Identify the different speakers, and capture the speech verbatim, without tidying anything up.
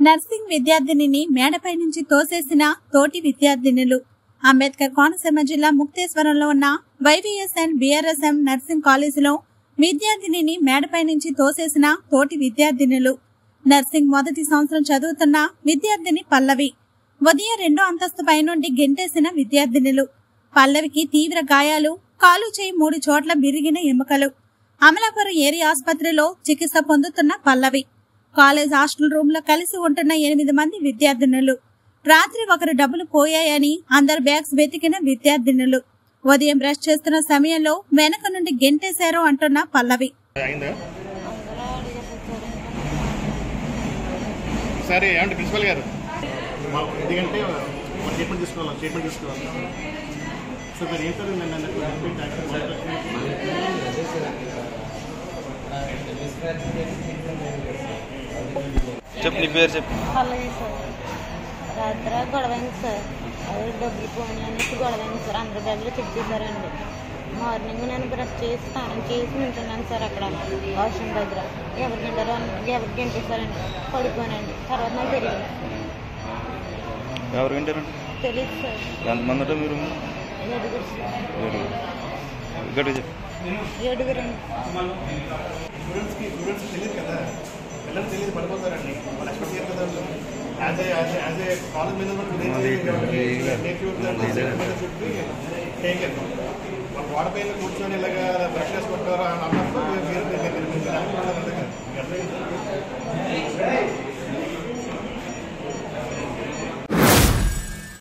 Speaker 1: Nursing విద్యార్థినిని మేడపై నుంచి తోసేసిన తోటి విద్యార్థినులు. అంబేద్కర్ కోనసీమ జిల్లా ముక్తేశ్వరంలో ఉన్న వైవీఎస్ అండ్ బీఆర్ఎస్ఎం నర్సింగ్ కాలేజీలో విద్యార్థినిని మేడపై నుంచి తోసేసిన తోటి విద్యార్థినులు. నర్సింగ్ మొదటి సంవత్సరం చదువుతున్న విద్యార్థిని పల్లవి ఉదయం రెండో అంతస్తు పై నుండి గెంటేసిన విద్యార్థినులు. పల్లవికి తీవ్ర గాయాలు, కాలు చేయి మూడు చోట్ల విరిగిన ఎముకలు. అమలాపురం ఏరియా ఆసుపత్రిలో చికిత్స పొందుతున్న పల్లవి. కాలేజ్ హాస్టల్ రూమ్ లో కలిసి ఉంటున్న ఎనిమిది మంది విద్యార్థినులు. రాత్రి ఒకరు డబ్బులు పోయాయని అందరు బ్యాగ్స్ వెతికిన విద్యార్థినులు. ఉదయం బ్రష్ చేస్తున్న సమయంలో వెనక నుండి గెంటేశారు అంటున్న పల్లవి.
Speaker 2: సరే అంటే ప్రిన్సిపల్ గారు ఎందుకంటే ట్రీట్మెంట్ తీసుకోవాలి ట్రీట్మెంట్ తీసుకోవాలి సో మీరు ఏంటో
Speaker 3: చెప్పు నీ పేరు చెప్పు.
Speaker 4: పల్లవి సార్. రాత్రి గొడవైంది సార్. అది డబ్బులు పోయిన అనేసి గొడవైంది సార్. అందరి బ్యాగ్లో చెక్ చేశారండి. మార్నింగ్ నేను బ్రష్ చేసి స్నానం చేసి నింటున్నాను సార్ అక్కడ వాష్రూమ్ దగ్గర. ఎవరు గంటారో ఎవరికి గంటేశారండి. పడిపోయానండి. తర్వాత నాకు తెలియదు.
Speaker 3: ఎవరు గంటారండి
Speaker 4: తెలియదు సార్.
Speaker 3: ఎంతమంది ఉంటారు మీరు?
Speaker 4: ఏడుగురు సార్.
Speaker 3: ఏడుగురు. ఇక్కడ చెప్పు.
Speaker 4: ఏడుగురండి.
Speaker 2: తెలియదు కదా, పిల్లలు తెలియదు పడిపోతారండి. వాళ్ళు ఎక్స్పెక్ట్ చేయరు కదా. As a as as a college మీద చుట్టి టేకర్ వాళ్ళు వాడపైన కూర్చొని ఇలాగా బ్రష్ చేసుకుంటారా అని అన్నప్పుడు మీరు